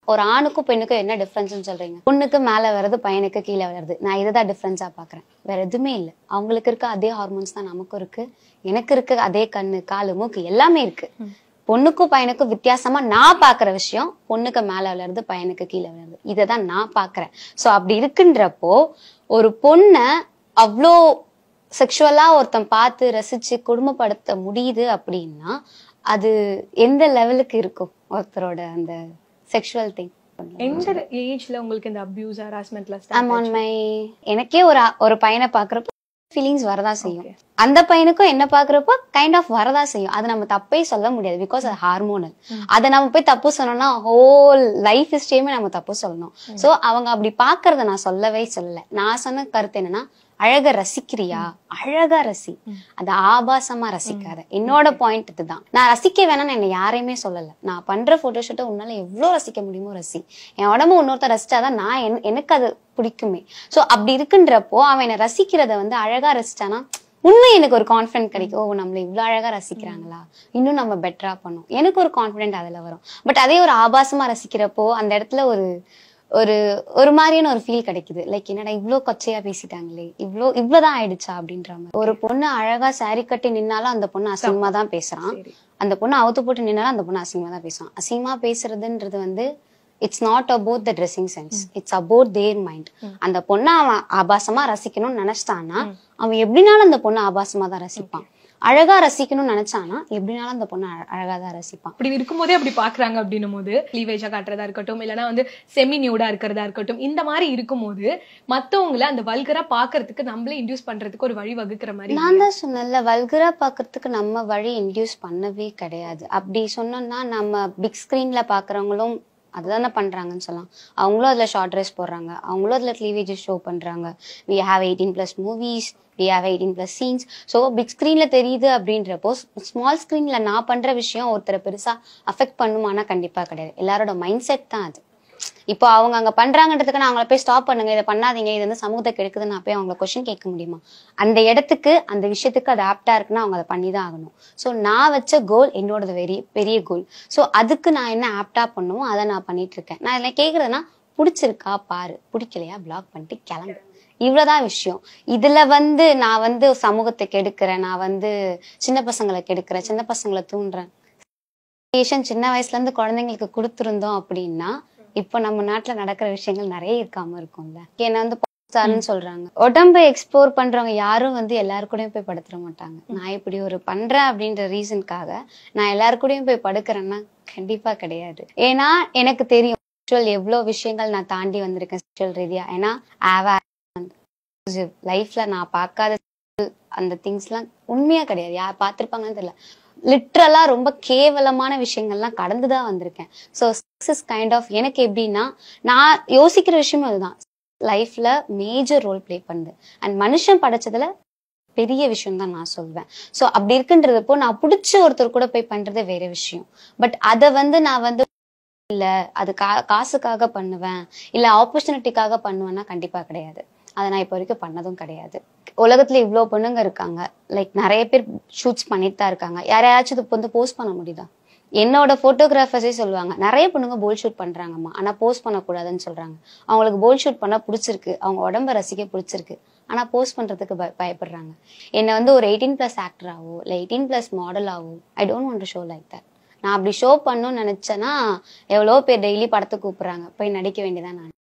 ஒரு ஆணுக்கும் பெண்ணுக்கும் என்ன டிஃபரன்ஸ்னு சொல்றீங்க? பொண்ணுக்கு மேல வருது, பையனுக்கு கீழே வருது. நான் இதுதான் டிஃபரன்ஸா பாக்குறேன். வேற எதுவுமே இல்லை. அவங்களுக்கு இருக்க அதே ஹார்மோன்ஸ் தான் நமக்கும் இருக்கு. எனக்கு இருக்க அதே கண்ணு, காலு, மூக்கு எல்லாமே இருக்கு. பொண்ணுக்கும் பையனுக்கும் வித்தியாசமா நான் பாக்குற விஷயம் பொண்ணுக்கு மேல வளருது, பையனுக்கு கீழே வளருது. இததான் நான் பாக்குறேன். சோ அப்படி இருக்குன்றப்போ ஒரு பொண்ண அவ்வளோ செக்ஷுவலா ஒருத்தன் பார்த்து ரசிச்சு குடும்பப்படுத்த முடியுது அப்படின்னா அது எந்த லெவலுக்கு இருக்கும் ஒருத்தரோட அந்த செக்ஷுவல் திங்? எந்த ஏஜ்ல உங்களுக்கு இந்த அபியூஸ் ஹராஸ்மெண்ட்ல ஐம் ஆன் மை எனக்கே ஒரு பையனை பாக்குறப்போ ஃபீலிங்ஸ் வரதா செய்யும். அந்த பையனுக்கும் என்ன பாக்குறப்போ கைண்ட் ஆஃப் வரதா செய்யும். அது நம்ம தப்பே சொல்ல முடியாது. பிகாஸ் அது ஹார்மோனல். அதை நம்ம போய் தப்பு சொன்னோம்னா ஹோல் லைஃப் ஹிஸ்டரியுமே நம்ம தப்பு சொல்லணும். சோ அவங்க அப்படி பாக்குறத நான் சொல்லவே சொல்லல. நான் சொன்ன கருத்து என்னன்னா, அழக ரசிக்கிறியா, அழகா ரசி, அது ஆபாசமா ரசிக்காத. என்னோட பாயிண்ட் இதுதான். நான் ரசிக்க வேணாம்னு என்ன யாரையுமே சொல்லல. நான் பண்ற போட்டோஷூட்டை உன்னால எவ்வளவு ரசிக்க முடியுமோ ரசி. என் உடம்பு இன்னொருத்த ரசிச்சாதான் நான் எனக்கு அது பிடிக்குமே. சோ அப்படி இருக்குன்றப்போ அவன் என்ன ரசிக்கிறத வந்து அழகா ரசிச்சானா உண்மை எனக்கு ஒரு கான்பிடன்ட் கிடைக்கும். ஓ, நம்மள இவ்வளவு அழகா ரசிக்கிறாங்களா, இன்னும் நம்ம பெட்டரா பண்ணும், எனக்கு ஒரு கான்பிடன்ட் அதுல வரும். பட் அதே ஒரு ஆபாசமா ரசிக்கிறப்போ அந்த இடத்துல ஒரு மாதிரியான ஒரு ஃபீல் கிடைக்குது. லைக் என்னடா இவ்வளவு கொச்சையா பேசிட்டாங்களே, இவ்வளவுதான் ஆயிடுச்சா அப்படின்ற மாதிரி. ஒரு பொண்ணு அழகா சாரி கட்டி நின்னாலும் அந்த பொண்ணு அசிங்கமா தான் பேசுறான். அந்த பொண்ணு அவுத்து போட்டு நின்னாலும் அந்த பொண்ணு அசிங்கமா தான் பேசுறான். அசிங்கமா பேசுறதுன்றது வந்து it's not about the dressing sense, it's about their mind. அந்த பொண்ணை அவன் ஆபாசமா ரசிக்கணும்னு நினைச்சிட்டான்னா அவன் எப்படினாலும் அந்த பொண்ணு ஆபாசமா தான் ரசிப்பான். அழகா ரசிக்கணும்னு நினைச்சானா எப்படினாலும் அந்த பொண்ணு அழகா தான் ரசிப்பான். அப்படி இருக்கும்போதே அப்படி பாக்குறாங்க அப்படின்னும் போது கிளீவேஜா காட்டுறதா இருக்கட்டும், இல்லைன்னா வந்து செமி நியூடா இருக்கிறதா இருக்கட்டும், இந்த மாதிரி இருக்கும்போது மத்தவங்களை அந்த வல்கரா பாக்குறதுக்கு நம்மளே இன்டியூஸ் பண்றதுக்கு ஒரு வழி வகுக்கிற மாதிரி. நான் தான் சொன்னேன்ல, வல்கரா பாக்குறதுக்கு நம்ம வழி இன்டியூஸ் பண்ணவே கிடையாது. அப்படி சொன்னோம்னா நம்ம பிக் ஸ்கிரீன்ல பாக்குறவங்களும் அதுதானே பண்றாங்கன்னு சொல்லலாம். அவங்களும் அதுல ஷார்ட் ட்ரெஸ் போடுறாங்க, அவங்களும் அதுல கிளீவேஜஸ் ஷோ பண்றாங்க. we have 18+ movies, we have 18+ scenes. So big ஸ்கிரீன்ல தெரியுது அப்படின்றப்போ ஸ்மால் ஸ்கிரீன்ல நான் பண்ற விஷயம் ஒருத்தரை பெருசா அஃபெக்ட் பண்ணுமானா கண்டிப்பா கிடையாது. எல்லாரோட மைண்ட் செட் தான் அது. இப்போ அவங்க அங்க பண்றாங்கன்றதுக்கு நான் அவங்கள போய் ஸ்டாப் பண்ணுங்க, இதை பண்ணாதீங்க, இது வந்து சமூகத்தை கெடுக்குதுன்னு நான் போய் அவங்கள கொஸ்டின் கேட்க முடியுமா? அந்த இடத்துக்கு அந்த விஷயத்துக்கு அது ஆப்டா இருக்குன்னா அவங்க அதை பண்ணிதான் ஆகணும். ஸோ நான் வச்ச கோல் என்னோட பெரிய கோல். ஸோ அதுக்கு நான் என்ன ஆப்டா பண்ணுமோ அதை நான் பண்ணிட்டு இருக்கேன். நான் இதில் கேட்கறதுன்னா பிடிச்சிருக்கா பாரு, பிடிக்கலையா பிளாக் பண்ணிட்டு கிளம்பு, இவ்வளவுதான் விஷயம். இதுல வந்து நான் வந்து சமூகத்தை கெடுக்கிறேன், நான் வந்து சின்ன பசங்களை கெடுக்கிறேன், சின்ன பசங்களை தூண்டுறேன். சின்ன வயசுல இருந்து குழந்தைங்களுக்கு கொடுத்துருந்தோம் அப்படின்னா இப்போ நம்ம நாட்டுல நடக்கிற விஷயங்கள் நிறைய இருக்காம இருக்கும்ல. என்ன வந்து சொல்றாங்க, உடம்பை எக்ஸ்ப்ளோர் பண்றவங்க யாரும் வந்து எல்லாரு கூடயும் போய் படுத்துற மாட்டாங்க. நான் இப்படி ஒரு பண்றேன் அப்படின்ற ரீசனுக்காக நான் எல்லாரு கூடயும் போய் படுக்கிறேன்னா கண்டிப்பா கிடையாது. ஏன்னா எனக்கு தெரியும் எவ்வளவு விஷயங்கள் நான் தாண்டி வந்திருக்கேன் செக்ஷுவல் ரீதியா. ஏன்னா லைஃப்ல நான் பார்க்காத அந்த திங்ஸ் எல்லாம் உண்மையா கிடையாது. யார் பார்த்திருப்பாங்கன்னு தெரியல. லிட்ரலா ரொம்ப கேவலமான விஷயங்கள்லாம் கடந்துதான் வந்திருக்கேன். ஸோ சக்சஸ் கைண்ட் ஆஃப் எனக்கு எப்படின்னா நான் யோசிக்கிற விஷயமும் அதுதான். லைஃப்ல மேஜர் ரோல் பிளே பண்ணுது. அண்ட் மனுஷன் படைச்சதுல பெரிய விஷயம் தான் நான் சொல்வேன். ஸோ அப்படி இருக்குன்றப்போ நான் பிடிச்ச ஒருத்தர் கூட போய் பண்றது வேற விஷயம். பட் அதை வந்து நான் வந்து இல்ல அது காசுக்காக பண்ணுவேன், இல்ல ஆப்பர்ச்சுனிட்டிக்காக பண்ணுவேன்னா கண்டிப்பா கிடையாது. அதை நான் இப்போ வரைக்கும் பண்ணதும் கிடையாது. உலகத்துல இவ்வளவு பொண்ணுங்க இருக்காங்க, லைக் நிறைய பேர் ஷூட்ஸ் பண்ணிட்டு தான் இருக்காங்க. யாரையாச்சும் இது வந்து போஸ்ட் பண்ண முடியுதா? என்னோட போட்டோகிராஃபர்ஸே சொல்லுவாங்க நிறைய பொண்ணுங்க போல் ஷூட் பண்றாங்கம்மா, ஆனா போஸ்ட் பண்ணக்கூடாதுன்னு சொல்றாங்க. அவங்களுக்கு போல் ஷூட் பண்ணா பிடிச்சிருக்கு, அவங்க உடம்ப ரசிக்க பிடிச்சிருக்கு, ஆனா போஸ்ட் பண்றதுக்கு பயப்படுறாங்க. என்னை வந்து ஒரு 18+ ஆக்டராவோ இல்ல 18+ மாடலாவோ I don't want to show like that. நான் அப்படி ஷோ பண்ணணும்னு நினைச்சேன்னா எவ்வளோ பேர் டெய்லி படத்தை கூப்பிடுறாங்க, போய் நடிக்க வேண்டியதான். நான்